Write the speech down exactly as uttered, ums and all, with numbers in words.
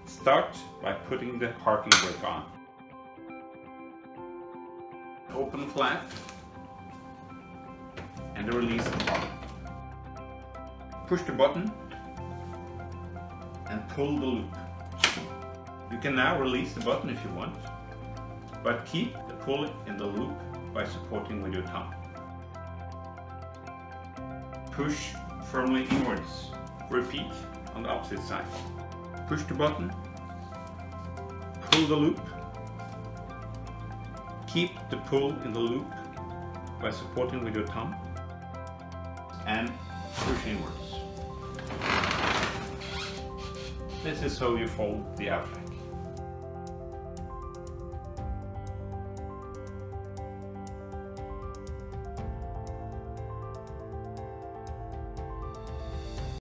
Start by putting the parking brake on. Open the flap and release the car. Push the button and pull the loop. You can now release the button if you want, but keep the pull in the loop by supporting with your thumb. Push firmly inwards. Repeat on the opposite side. Push the button, pull the loop, keep the pull in the loop by supporting with your thumb, and push inwards. This is how you fold the Outback.